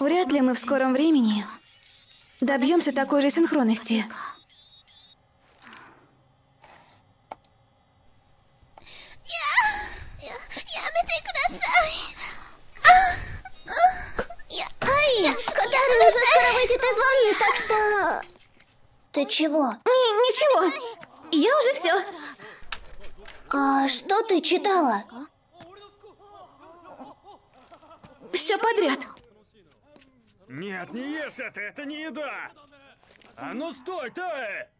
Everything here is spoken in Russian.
Вряд ли мы в скором времени добьемся такой же синхронности. Ай, Котару уже скоро выйдет из ванны, так что... Ты чего? Ничего, я уже все. А что ты читала? Все подряд. Нет, не ешь это не еда! А ну стой, ты!